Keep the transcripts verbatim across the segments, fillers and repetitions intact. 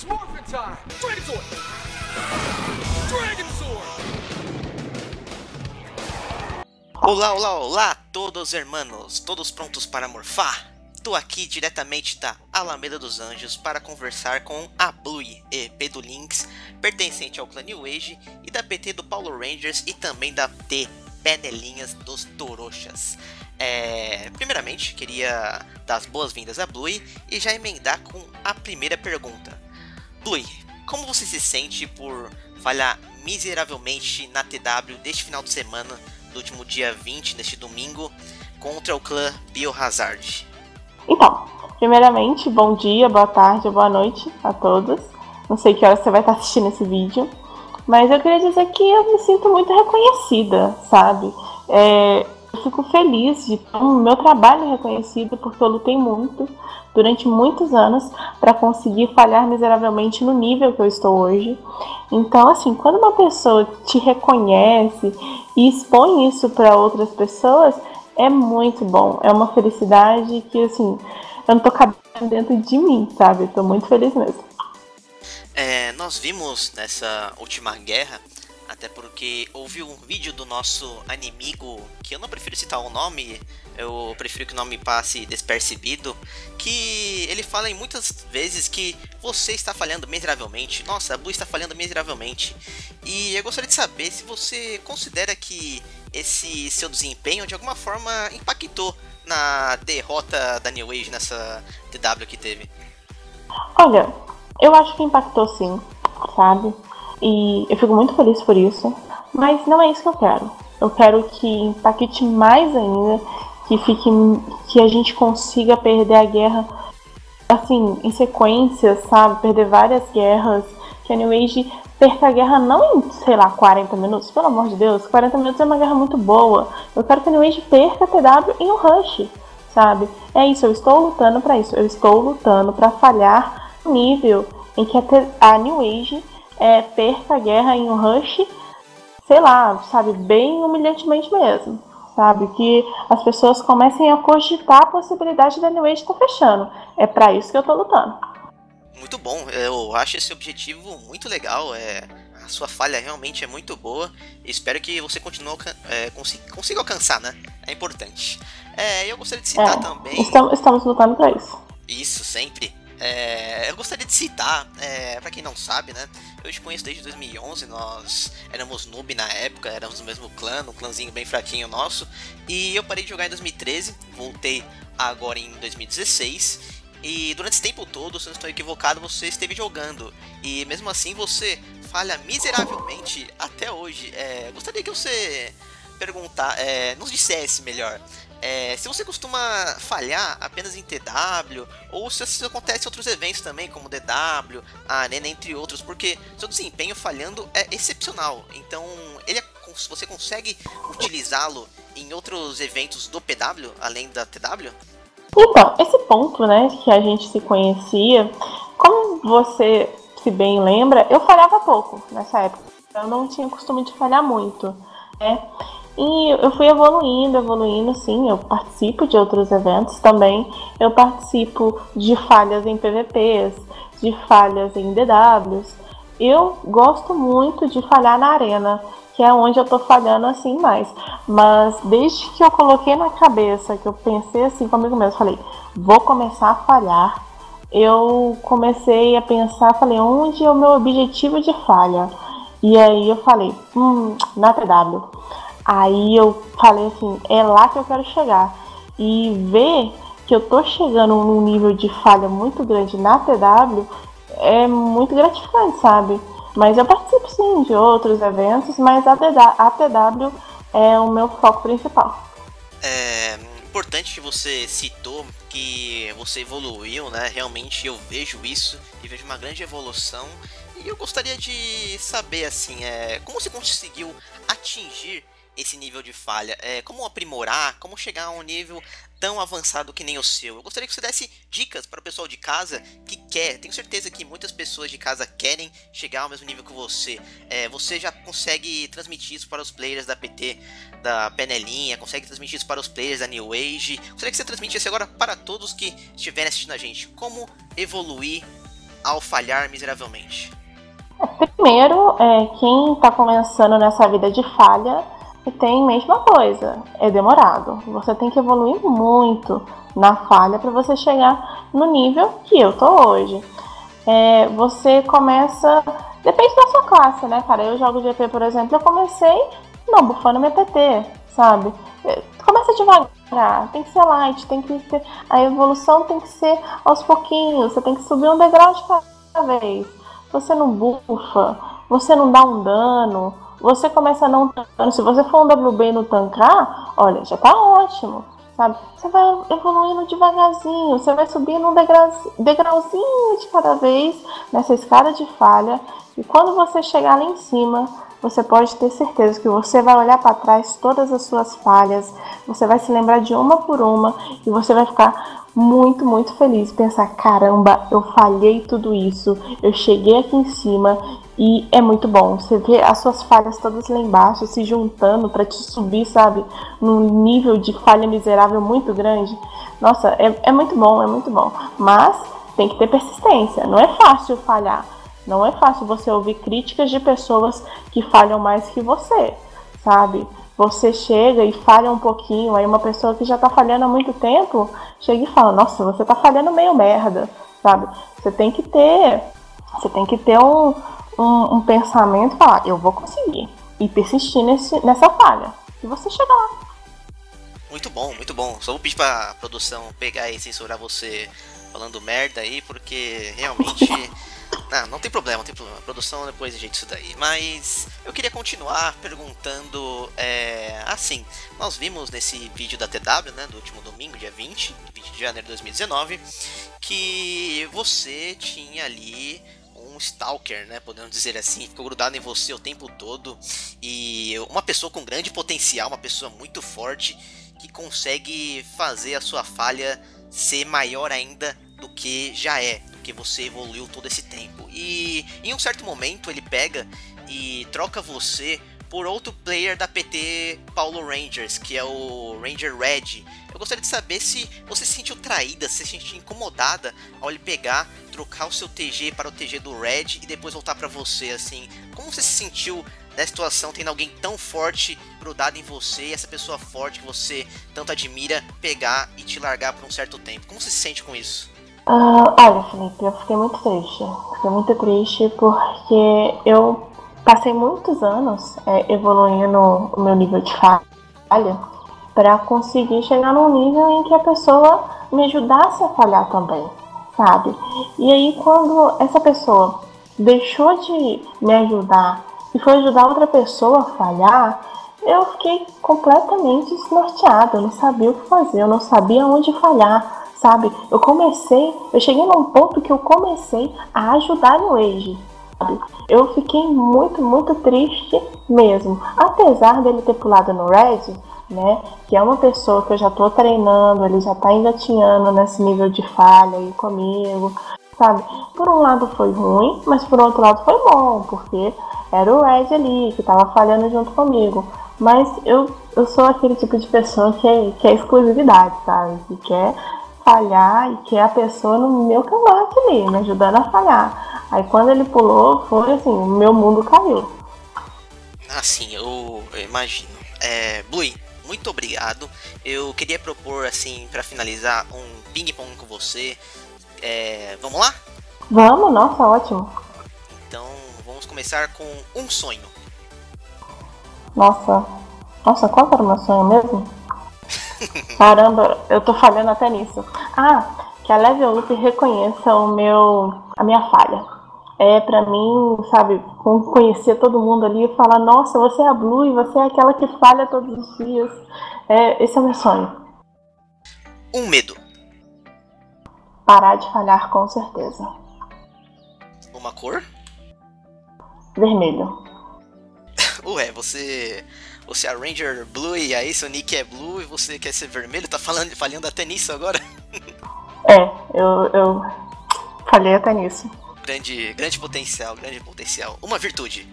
It's Morphin time! Dragon Sword! Dragon Sword! Olá, olá, olá, todos hermanos, todos prontos para morfar? Tô aqui diretamente da Alameda dos Anjos para conversar com a Blue, E P do Lynx, pertencente ao clã New Age, e da P T do Power Rangers e também da T Panelinhas dos Toroxas. É, primeiramente, queria dar as boas-vindas a Blue e já emendar com a primeira pergunta. Blue, como você se sente por falhar miseravelmente na T W deste final de semana, do último dia vinte, neste domingo, contra o clã Biohazard? Então, primeiramente, bom dia, boa tarde, boa noite a todos. Não sei que hora você vai estar assistindo esse vídeo, mas eu queria dizer que eu me sinto muito reconhecida, sabe? É, eu fico feliz de ter o meu trabalho reconhecido, porque eu lutei muito, durante muitos anos, para conseguir falhar miseravelmente no nível que eu estou hoje. Então, assim, quando uma pessoa te reconhece e expõe isso para outras pessoas, é muito bom. É uma felicidade que, assim, eu não tô cabendo dentro de mim, sabe? Eu tô muito feliz mesmo. É, nós vimos nessa última guerra, até porque houve um vídeo do nosso inimigo, que eu não prefiro citar o nome, eu prefiro que o nome passe despercebido, que ele fala em muitas vezes que você está falhando miseravelmente. Nossa, a Blue está falhando miseravelmente. E eu gostaria de saber se você considera que esse seu desempenho de alguma forma impactou na derrota da New Age nessa T W que teve. Olha, eu acho que impactou sim, sabe? E eu fico muito feliz por isso, mas não é isso que eu quero. Eu quero que impacte mais ainda, que fique, que a gente consiga perder a guerra, assim, em sequência, sabe? Perder várias guerras, que a New Age perca a guerra não em, sei lá, quarenta minutos, pelo amor de Deus, quarenta minutos é uma guerra muito boa. Eu quero que a New Age perca a T W em um rush, sabe? É isso, eu estou lutando pra isso, eu estou lutando pra falhar no nível em que a, T- a New Age é, perca a guerra em um rush, sei lá, sabe, bem humilhantemente mesmo, sabe, que as pessoas comecem a cogitar a possibilidade da New Age estar fechando. É pra isso que eu tô lutando. Muito bom, eu acho esse objetivo muito legal, é, a sua falha realmente é muito boa, e espero que você continue, é, consiga, consiga alcançar, né, é importante. É, eu gostaria de citar É, também... Estamos, estamos lutando pra isso. Isso, sempre. É, eu gostaria de citar, é, pra quem não sabe, né, eu te conheço desde dois mil e onze, nós éramos noob na época, éramos do mesmo clã, um clãzinho bem fraquinho nosso, e eu parei de jogar em dois mil e treze, voltei agora em dois mil e dezesseis, e durante esse tempo todo, se eu não estou equivocado, você esteve jogando, e mesmo assim você falha miseravelmente até hoje. É, gostaria que você perguntar, é, nos dissesse melhor, é, se você costuma falhar apenas em T W, ou se isso acontece em outros eventos também, como D W, a Arena, entre outros, porque seu desempenho falhando é excepcional, então ele é, você consegue utilizá-lo em outros eventos do P W, além da T W? Então, esse ponto, né, que a gente se conhecia, como você se bem lembra, eu falhava pouco nessa época. Eu não tinha costume de falhar muito, né? E eu fui evoluindo, evoluindo, sim, eu participo de outros eventos também. Eu participo de falhas em P V Ps, de falhas em D Ws. Eu gosto muito de falhar na arena, que é onde eu tô falhando assim mais. Mas desde que eu coloquei na cabeça, que eu pensei assim comigo mesmo, falei, vou começar a falhar. Eu comecei a pensar, falei, onde é o meu objetivo de falha? E aí eu falei, hum, na T W. Aí eu falei assim, é lá que eu quero chegar. E ver que eu tô chegando num nível de falha muito grande na T W é muito gratificante, sabe? Mas eu participo sim de outros eventos, mas a T W é o meu foco principal. É importante que você citou que você evoluiu, né? Realmente eu vejo isso e vejo uma grande evolução. E eu gostaria de saber, assim, é, como você conseguiu atingir esse nível de falha? É, como aprimorar? Como chegar a um nível tão avançado que nem o seu? Eu gostaria que você desse dicas para o pessoal de casa que quer. Tenho certeza que muitas pessoas de casa querem chegar ao mesmo nível que você. É, você já consegue transmitir isso para os players da P T, da Panelinha, consegue transmitir isso para os players da New Age. Gostaria que você transmitisse agora para todos que estiverem assistindo a gente. Como evoluir ao falhar miseravelmente? Primeiro, é, quem está começando nessa vida de falha tem a mesma coisa, é demorado. Você tem que evoluir muito na falha para você chegar no nível que eu tô hoje. É, você começa, depende da sua classe, né, cara? Eu jogo G P, por exemplo, eu comecei não bufando meu P T, sabe? Começa devagar, tem que ser light, tem que ter, a evolução tem que ser aos pouquinhos, você tem que subir um degrau de cada vez. Você não bufa, você não dá um dano, você começa a não tancar. Se você for um W B no tancar, olha, já tá ótimo, sabe? Você vai evoluindo devagarzinho, você vai subindo um degrau, degrauzinho de cada vez nessa escada de falha. E quando você chegar lá em cima, você pode ter certeza que você vai olhar para trás todas as suas falhas, você vai se lembrar de uma por uma e você vai ficar muito, muito feliz. Pensar, caramba, eu falhei tudo isso, eu cheguei aqui em cima e é muito bom. Você vê as suas falhas todas lá embaixo se juntando para te subir, sabe, num nível de falha miserável muito grande. Nossa, é, é muito bom, é muito bom. Mas tem que ter persistência, não é fácil falhar. Não é fácil você ouvir críticas de pessoas que falham mais que você, sabe? Você chega e falha um pouquinho, aí uma pessoa que já tá falhando há muito tempo chega e fala, nossa, você tá falhando meio merda, sabe? Você tem que ter, você tem que ter um, um, um pensamento e falar, eu vou conseguir, e persistir nesse, nessa falha, e você chegar lá. Muito bom, muito bom. Só vou pedir pra produção pegar e censurar você falando merda aí, porque realmente... Não, não tem problema, não tem problema. A produção depois ajeita isso daí. Mas eu queria continuar perguntando, é, assim, nós vimos nesse vídeo da T W, né, do último domingo, dia vinte, vinte de janeiro de dois mil e dezenove, que você tinha ali um stalker, né, podemos dizer assim, ficou grudado em você o tempo todo, e uma pessoa com grande potencial, uma pessoa muito forte, que consegue fazer a sua falha ser maior ainda do que já é, do que você evoluiu todo esse tempo. E em um certo momento ele pega e troca você por outro player da P T Paulo Rangers, que é o Ranger Red. Eu gostaria de saber se você se sentiu traída, se se sentiu incomodada ao ele pegar, trocar o seu T G para o T G do Red e depois voltar para você, assim. Como você se sentiu nessa situação, tendo alguém tão forte grudado em você, e essa pessoa forte que você tanto admira, pegar e te largar por um certo tempo? Como você se sente com isso? Uh, olha, Felipe, eu fiquei muito triste. Fiquei muito triste porque eu passei muitos anos é, evoluindo o meu nível de falha para conseguir chegar num nível em que a pessoa me ajudasse a falhar também, sabe? E aí quando essa pessoa deixou de me ajudar e foi ajudar outra pessoa a falhar, eu fiquei completamente desnorteada, eu não sabia o que fazer, eu não sabia onde falhar, sabe? Eu comecei, eu cheguei num ponto que eu comecei a ajudar no Age, sabe? Eu fiquei muito, muito triste mesmo, apesar dele ter pulado no Red, né? Que é uma pessoa que eu já tô treinando, ele já tá engatinhando nesse nível de falha aí comigo, sabe? Por um lado foi ruim, mas por outro lado foi bom, porque era o Red ali, que tava falhando junto comigo. Mas eu, eu sou aquele tipo de pessoa que é, que é exclusividade, sabe? Que quer falhar e quer a pessoa no meu cangote ali, me ajudando a falhar. Aí quando ele pulou, foi assim, o meu mundo caiu. Assim, eu, eu imagino. É, Blue, muito obrigado. Eu queria propor, assim, pra finalizar, um ping-pong com você. É, vamos lá? Vamos, nossa, ótimo. Então, vamos começar com um sonho. Nossa, nossa, qual era o meu sonho mesmo? Caramba, eu tô falhando até nisso. Ah, que a Level Up reconheça o meu, a minha falha. É pra mim, sabe, conhecer todo mundo ali e falar, nossa, você é a Blue e você é aquela que falha todos os dias. É, esse é o meu sonho. Um medo. Parar de falhar, com certeza. Uma cor? Vermelho. Ué, você... Você é a Ranger Blue e aí seu nick é Blue e você quer ser vermelho? Tá falando, falhando até nisso agora? É, eu, eu falhei até nisso. Grande, grande potencial, grande potencial. Uma virtude.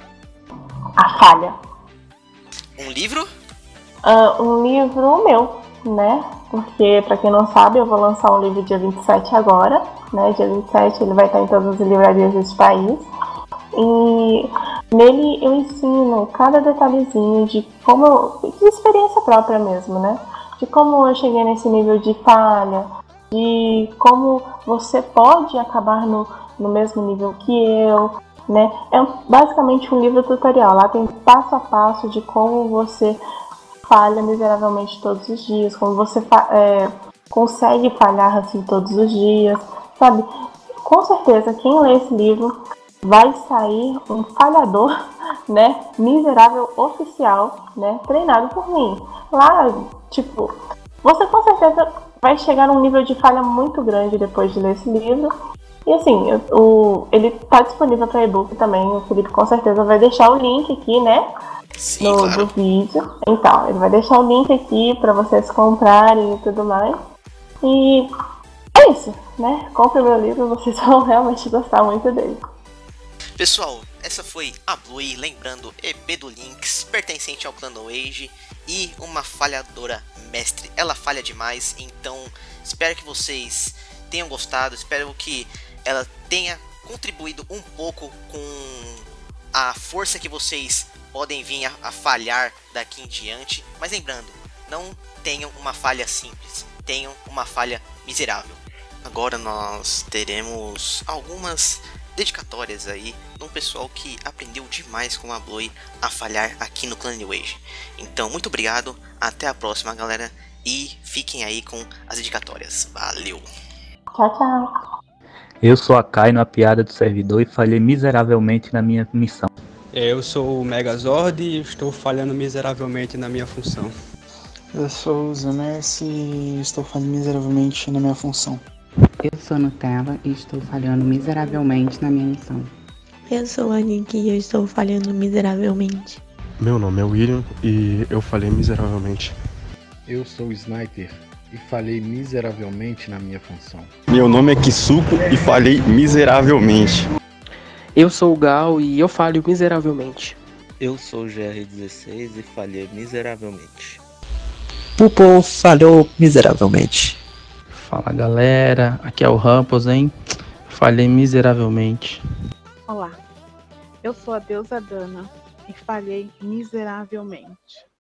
A falha. Um livro? Uh, um livro meu, né? porque, para quem não sabe, eu vou lançar um livro dia vinte e sete agora, né? Dia vinte e sete ele vai estar em todas as livrarias desse país. E nele eu ensino cada detalhezinho de como eu, de experiência própria mesmo, né? De como eu cheguei nesse nível de falha, de como você pode acabar no, no mesmo nível que eu, né? É basicamente um livro tutorial. Lá tem passo a passo de como você falha miseravelmente todos os dias, como você é, consegue falhar assim todos os dias, sabe? Com certeza, quem lê esse livro vai sair um falhador, né? Miserável oficial, né? Treinado por mim. Lá, tipo, você com certeza vai chegar num nível de falha muito grande depois de ler esse livro. E assim, o, ele tá disponível para e-book também. O Felipe com certeza vai deixar o link aqui, né? Sim, no, claro. do vídeo. Então, ele vai deixar o link aqui para vocês comprarem e tudo mais. E é isso, né? Compre meu livro, vocês vão realmente gostar muito dele. Pessoal, essa foi a Blue, lembrando, E P do Lynx, pertencente ao clã No Age e uma falhadora mestre. Ela falha demais, então espero que vocês tenham gostado, espero que ela tenha contribuído um pouco com a força que vocês podem vir a, a falhar daqui em diante. Mas lembrando, não tenham uma falha simples, tenham uma falha miserável. Agora nós teremos algumas dedicatórias aí de um pessoal que aprendeu demais com a Blue a falhar aqui no clã New Age. Então, muito obrigado, até a próxima, galera, e fiquem aí com as dedicatórias. Valeu! Tchau, tchau! Eu sou a Kaino, a piada do servidor, e falhei miseravelmente na minha missão. Eu sou o Megazord e estou falhando miseravelmente na minha função. Eu sou o Zemerce e estou falhando miseravelmente na minha função. Eu sou Nutella e estou falhando miseravelmente na minha missão. Eu sou a Nick e eu estou falhando miseravelmente. Meu nome é William e eu falhei miseravelmente. Eu sou o Sniper e falhei miseravelmente na minha função. Meu nome é Kisuko e falhei miseravelmente. Eu sou o Gal e eu falho miseravelmente. Eu sou o G R dezesseis e falhei miseravelmente. Pupo falhou miseravelmente. Fala galera, aqui é o Rampos, hein? Falhei miseravelmente. Olá, eu sou a deusa Dana e falhei miseravelmente.